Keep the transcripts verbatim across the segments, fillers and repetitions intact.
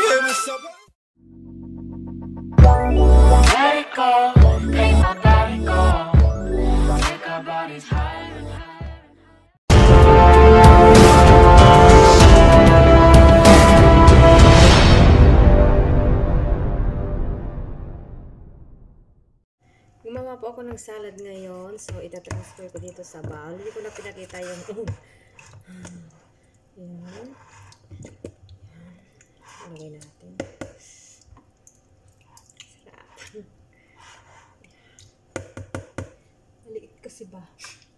hear me so Let it go, make my body go. Take our bodies higher and higher. Gumawa po ako ng salad ngayon. So, itatransfer ko dito sa bowl. Hindi ko na pinakita yung yan. Ilagay natin. Sarap. Maliit kasi ba?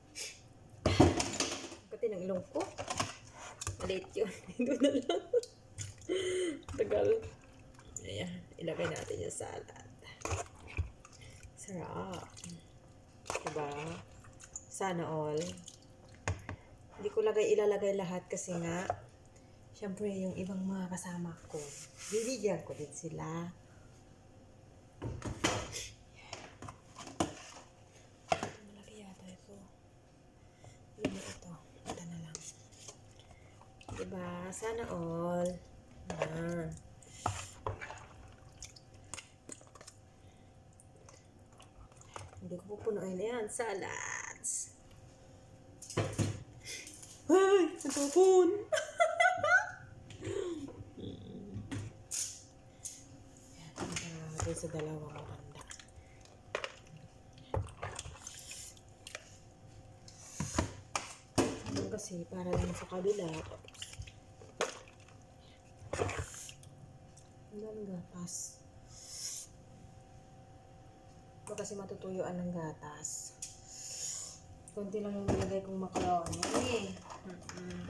Pati ng ilong ko. Maliit yun. Hindi na lang. Tagal. Ayan. Ilagay natin yung salad. Sarap. Diba? Sana all. Hindi ko lagay ilalagay lahat kasi nga syempre yung ibang mga kasama ko bibigyan ko din sila. Malaki yata ito. Yun ito. Ito na lang. Diba? Sana all. Ayan. Hindi ko pupunuin na yan. Salads. Ay! Natapon! Yan. Ito sa dalawang banda. Ano kasi para lang sa kabila. Ano ang gatas? Ito kasi matutuyuan ng gatas. Kunti lang yung nilagay kong macaroni. Mm-hmm.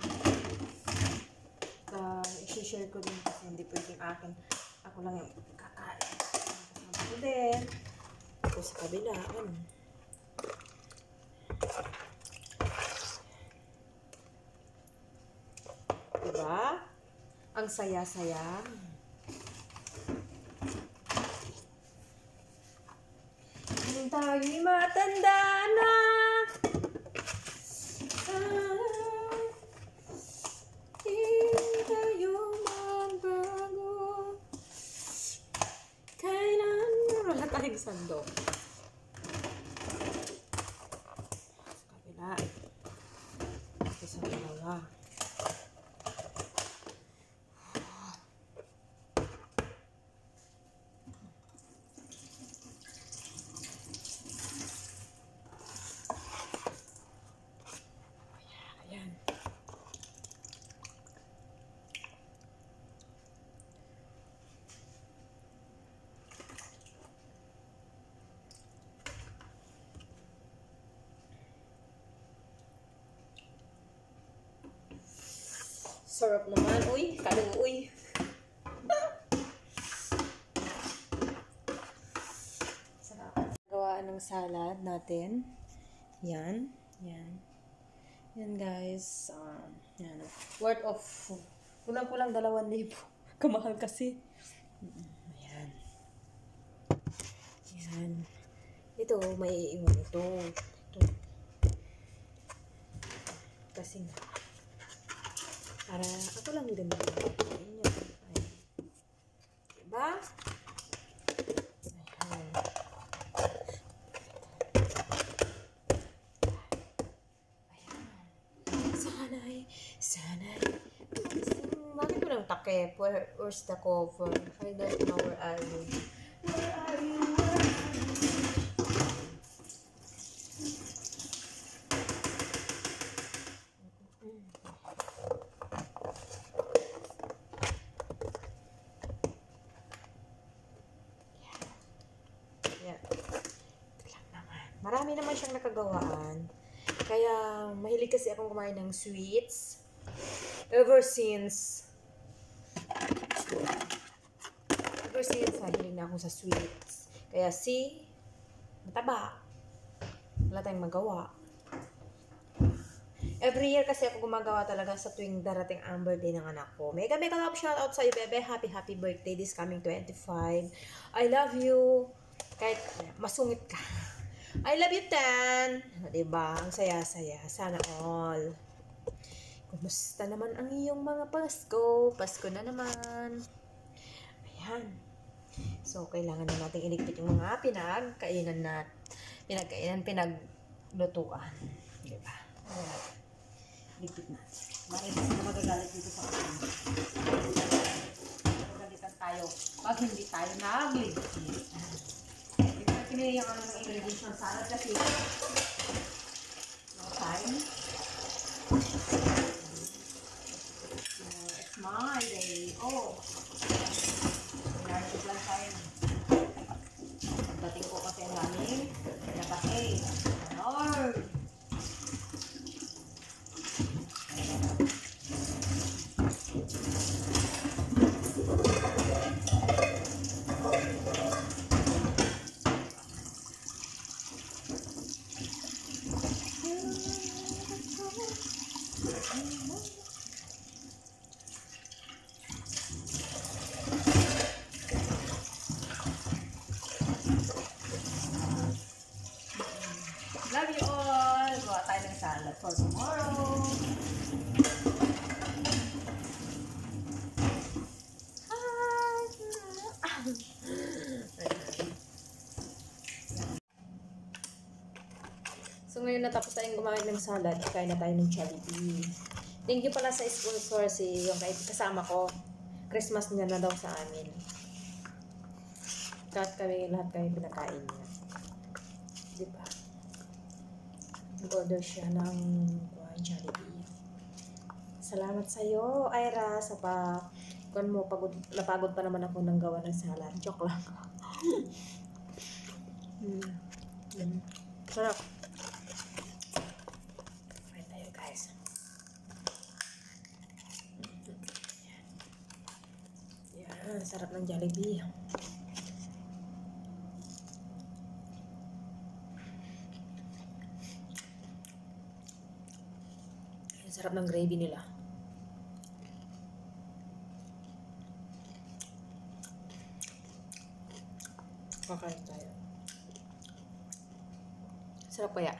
Uh, i-share ko din kasi hindi pwedeng akin. Ako lang yung kakain. Ito din. Ito sa kabila. Ano? Diba? Ang saya-saya. Tayo'y matanda na. Ah, hindi tayo magbago. Kailan wala tayong sandok. Sa kabila. Ito sa dalawa. Sarap naman. Uy, kaluoy. Sarap. Gawaan ng salad natin. Yan. Yan. Yan guys. Um, yan. Worth of kulang-kulang dalawang libo. Kamahal kasi. Ayan. Yan. Ito, may iwan ito. Ito. Kasi nga. Para ako lang din naman. Ayan. Diba? Ayan. Ayan. Sana'y, sana'y. Bakit ko lang takip? Where, where's the cover? I don't know where are you. Where are you? Marami naman siyang nakagawaan. Kaya, mahilig kasi akong kumain ng sweets. Ever since, ever since, mahilig na ako sa sweets. Kaya, si, mataba. Wala tayong magawa. Every year kasi ako gumagawa talaga sa tuwing darating ang birthday ng anak ko. Mega, mega love shout out sa'yo, bebe. Happy, happy birthday this coming twenty-five. I love you. Kahit masungit ka. I love you, Tan. Diba? Ang saya-saya. Sana all. Kumusta naman ang iyong mga Pasko? Pasko na naman. So, kailangan na natin iligpit yung mga pinagkainan na pinagkainan, pinaglutuan. Diba? Ayan. Ligpit na. Marilis na magagalit dito sa akin. Magagalitan tayo pag hindi tayo nagligpit. Ito na pinili yung ano ng ingredients ng salad kasi no time. It's my day. Oh! Pinarito lang tayo. Pagdating ko kasi ang daming napasay. Lord! Love you all! Gawa tayo ng salad for tomorrow. So ngayon natapos tayong gumamit ng salad, kain na tayo ng Jollibee. Thank you pala sa sponsor si yung kasama ko. Christmas niya na daw sa amin. Kahit kami lahat kami pinakain niya. Diba? Nag-order siya ng uh, Jollibee. Salamat sa iyo, Ira, sa pa kung mo pagod, napagod pa naman ako ng gawa ng salad. Joke lang. mm. Mm. Sarap. Kain tayo, guys. Yan, sarap ng Jollibee. Sarap ng gravy nila. Kakain tayo. Sarap kaya?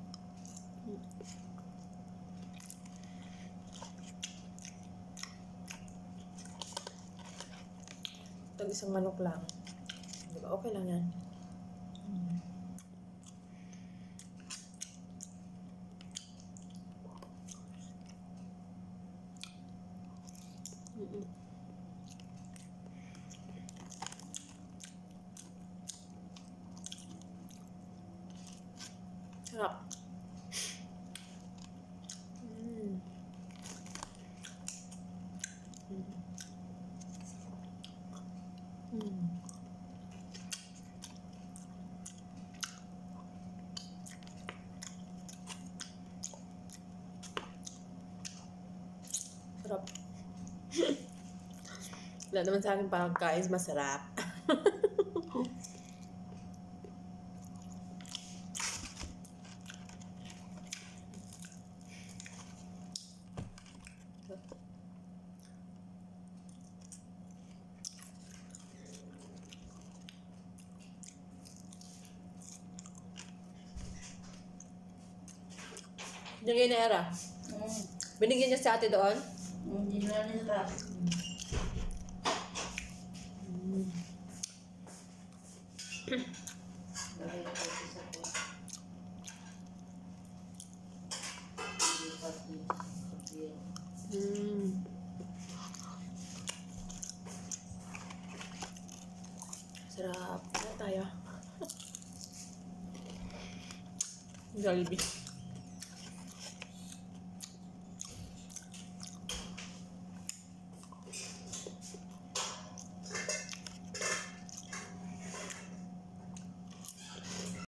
Ito isang manok lang. Diba? Okay lang yan. Mm. Mm-mm. Sarap. Mm. Mm. Mm. Sarap. Wala naman sa akin pagkain masarap. Binigyan ni Era. Mm. Binigyan niya si ate doon. Hindi na nila. Mm. Mm. Sarap. Saan tayo? Jollibee.